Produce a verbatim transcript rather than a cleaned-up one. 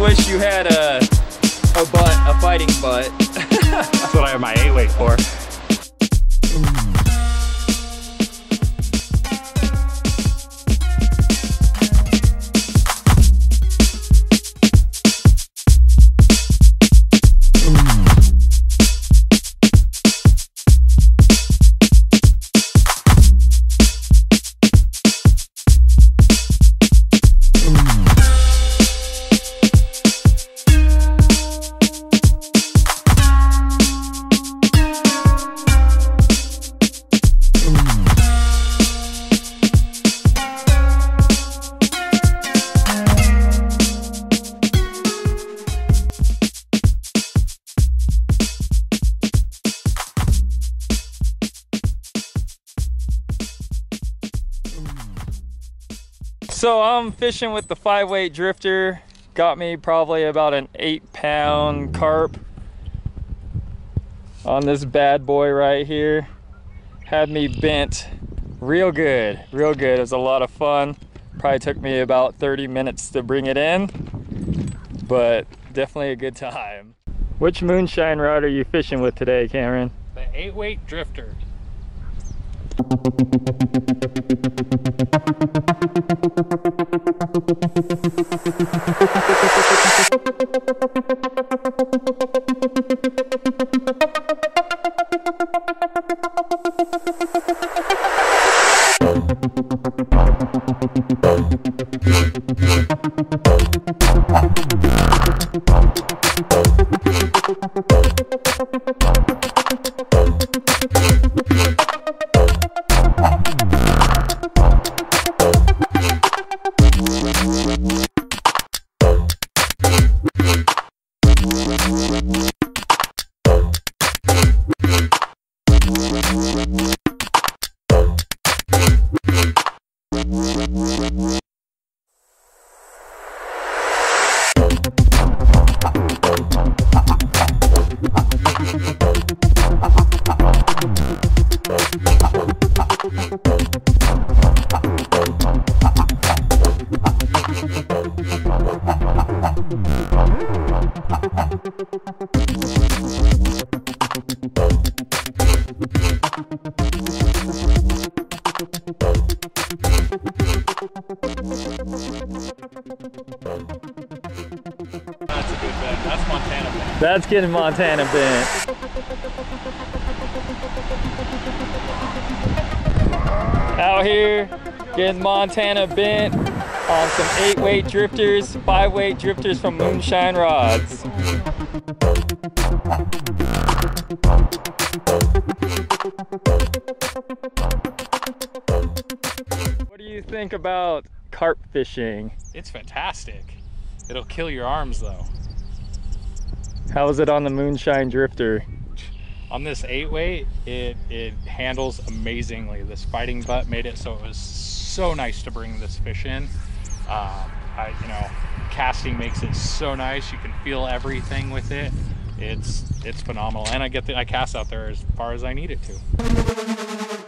wish you had a a butt, a fighting butt. That's what I have my eight weight for. So I'm fishing with the five weight drifter. Got me probably about an eight pound carp on this bad boy right here. Had me bent real good, real good. It was a lot of fun. Probably took me about thirty minutes to bring it in, but definitely a good time. Which moonshine rod are you fishing with today, Cameron? The eight weight drifter. That's a good bent. That's Montana bent. That's getting Montana bent. Out here, getting Montana bent on some eight weight drifters, five weight drifters from Moonshine Rods. What do you think about carp fishing? It's fantastic. It'll kill your arms though. How is it on the Moonshine drifter? On this eight weight, it, it handles amazingly. This fighting butt made it so it was so nice to bring this fish in. Um, I, you know, casting makes it so nice. You can feel everything with it. It's it's phenomenal, and I get the I cast out there as far as I need it to.